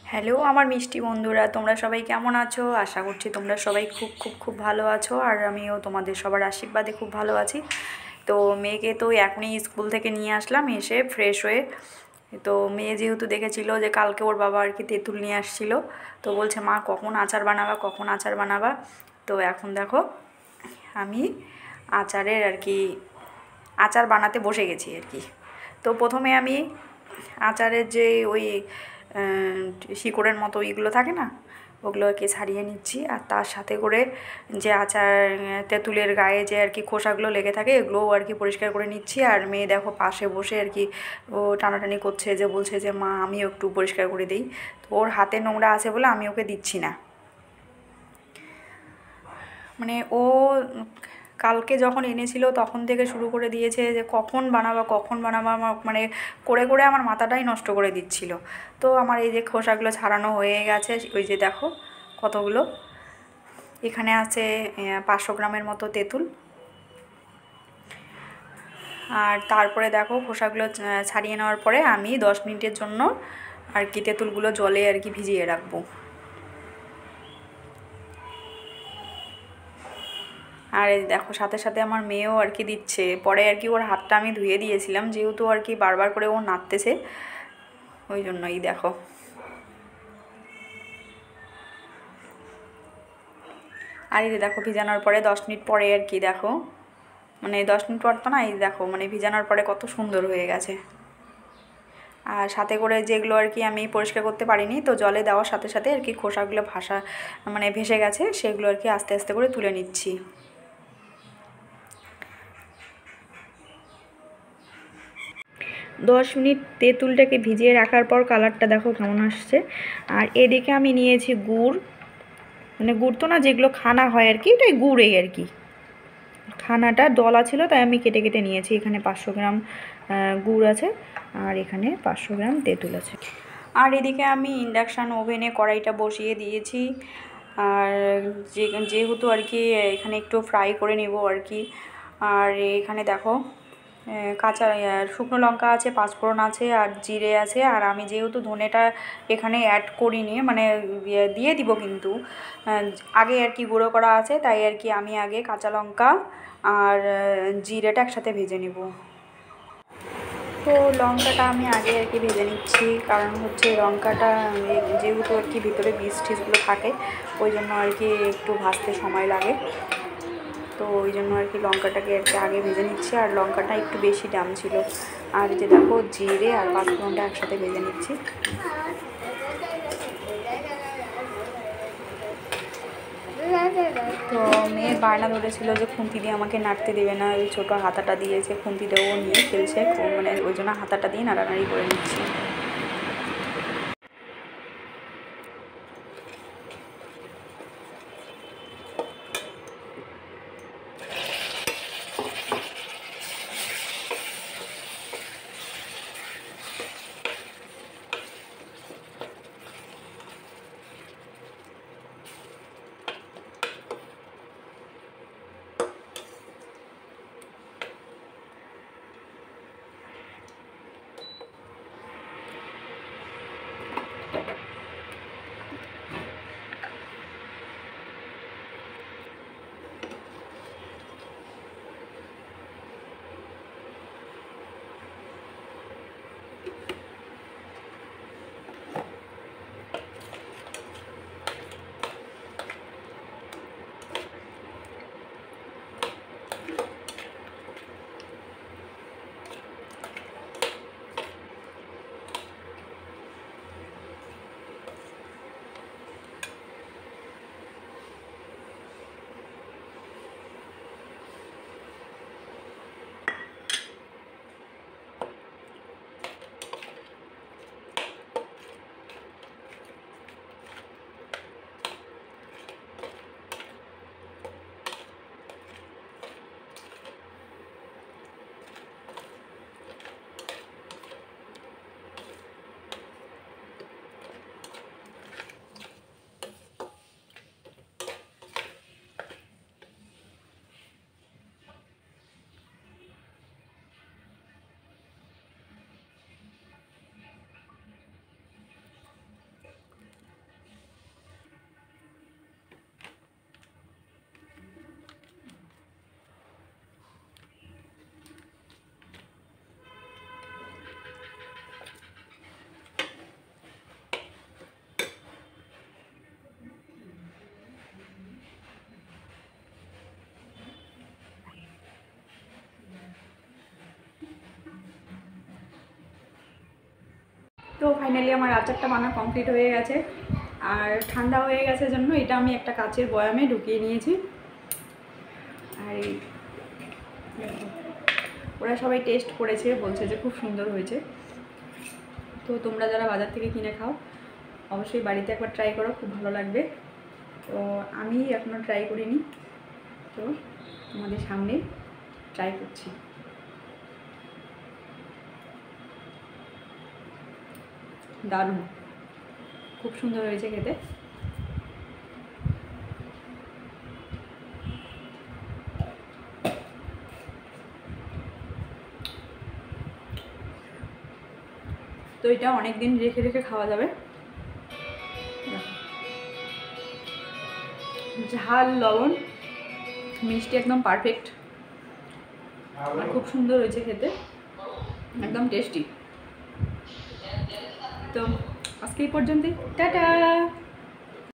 Hello আমার মিষ্টি বন্ধুরা, তোমরা সবাই কেমন আছো? আশা করছি তোমরা সবাই খুব খুব খুব ভালো আছো, আর আমিও তোমাদের সবার আশীর্বাদে খুব ভালো আছি। তো মেয়েকে তো এখনই স্কুল থেকে নিয়ে আসলাম, এসে ফ্রেশ হয়ে। তো মেয়ে যেহেতু দেখেছিল যে কালকে ওর বাবা আর কি তেঁতুল নিয়ে আসছিল, তো বলছে মা কখন আচার বানাবা, কখন আচার বানাবা। তো এখন দেখো আমি আচারের আর কি আচার বানাতে বসে গেছি আর কি। তো প্রথমে আমি আচারের যে ওই শিকড়ের মতো ওইগুলো থাকে না, ওগুলোকে ছাড়িয়ে নিচ্ছি, আর তার সাথে করে যে আচার তেঁতুলের গায়ে যে আর কি খোসাগুলো লেগে থাকে এগুলোও আর কি পরিষ্কার করে নিচ্ছি। আর মেয়ে দেখো পাশে বসে আর কি ও টানাটানি করছে, যে বলছে যে মা আমিও একটু পরিষ্কার করে দিই। তো ওর হাতে নোংরা আছে বলে আমি ওকে দিচ্ছি না। মানে ও কালকে যখন এনেছিল তখন থেকে শুরু করে দিয়েছে যে কখন বানাবা কখন বানাবা, মানে করে করে আমার মাথাটাই নষ্ট করে দিচ্ছিল। তো আমার এই যে খোসাগুলো ছাড়ানো হয়ে গেছে, ওই যে দেখো কতগুলো এখানে আছে, 500 গ্রামের মতো তেঁতুল। আর তারপরে দেখো খোসাগুলো ছাড়িয়ে নেওয়ার পরে আমি 10 মিনিটের জন্য আর কি তেঁতুলগুলো জলে আর কি ভিজিয়ে রাখবো। আর এই দেখো সাথে সাথে আমার মেয়েও আর কি দিচ্ছে, পরে আর কি ওর হাতটা আমি ধুয়ে দিয়েছিলাম, যেহেতু আর কি বারবার করে ও নাড়তেছে ওই জন্যই দেখো। আর এই যে দেখো ভিজানোর পরে 10 মিনিট পরে আর কি দেখো, মানে 10 মিনিট পর তো না, এই দেখো মানে ভিজানোর পরে কত সুন্দর হয়ে গেছে। আর সাথে করে যেগুলো আর কি আমি পরিষ্কার করতে পারিনি, তো জলে দেওয়ার সাথে সাথে আর কি খোসাগুলো মানে ভেসে গেছে, সেগুলো আর কি আস্তে আস্তে করে তুলে নিচ্ছি। 10 মিনিট তেঁতুলটাকে ভিজিয়ে রাখার পর কালারটা দেখো কেমন আসছে। আর এদিকে আমি নিয়েছি গুড়, মানে গুড় তো না, যেগুলো খানা হয় আর কি, এটাই গুড়েই আর কি। খানাটা দলা ছিল তাই আমি কেটে কেটে নিয়েছি। এখানে 500 গ্রাম গুড় আছে, আর এখানে 500 গ্রাম তেঁতুল আছে। আর এদিকে আমি ইন্ডাকশান ওভেনে কড়াইটা বসিয়ে দিয়েছি। আর যেহেতু আর কি এখানে একটু ফ্রাই করে নেব আর কি। আর এখানে দেখো কাঁচা শুকনো লঙ্কা আছে, পাঁচফোড়ন আছে, আর জিরে আছে। আর আমি যেহেতু ধনেটা এখানে অ্যাড করিনি, মানে দিয়ে দিব কিন্তু আগে আর কি গুঁড়ো করা আছে, তাই আর কি আমি আগে কাঁচা লঙ্কা আর জিরেটা একসাথে ভেজে নেব। তো লঙ্কাটা আমি আগে আর কি ভেজে নিচ্ছি, কারণ হচ্ছে লঙ্কাটা যেহেতু আর কি ভিতরে বীজ টিজগুলো থাকে, ওই জন্য আর কি একটু ভাজতে সময় লাগে। তো ওই জন্য আর কি লঙ্কাটাকে আর কি আগে ভেজে নিচ্ছি, আর লঙ্কাটা একটু বেশি দাম ছিল। আর যে দেখো জিরে আর পাঁচফোড়নটা একসাথে ভেজে নিচ্ছি। তো মেয়ে বায়না ধরেছিল যে খুন্তি দিয়ে আমাকে নাড়তে দেবে না, ওই ছোটো হাতাটা দিয়েছে, খুন্তি দিয়েও নিয়ে খেলছে, মানে ওই জন্য হাতাটা দিয়ে নাড়ানাড়ি করে নিচ্ছি। তো ফাইনালি আমার আচারটা বানা কমপ্লিট হয়ে গেছে, আর ঠান্ডা হয়ে গেছে জন্য এটা আমি একটা কাচের বয়ামে ঢুকিয়ে নিয়েছি। আর এই ওরা সবাই টেস্ট করেছে, বলছে যে খুব সুন্দর হয়েছে। তো তোমরা যারা বাজার থেকে কিনে খাও অবশ্যই বাড়িতে একবার ট্রাই করো, খুব ভালো লাগবে। তো আমি এখনও ট্রাই করিনি, তো তোমাদের সামনে ট্রাই করছি। দারুণ, খুব সুন্দর হয়েছে খেতে। তো এটা অনেক দিন রেখে রেখে খাওয়া যাবে। ঝাল, লবণ, মিষ্টি একদম পারফেক্ট, আর খুব সুন্দর হয়েছে খেতে, একদম টেস্টি। তো আজকে এই পর্যন্তই, টাটা।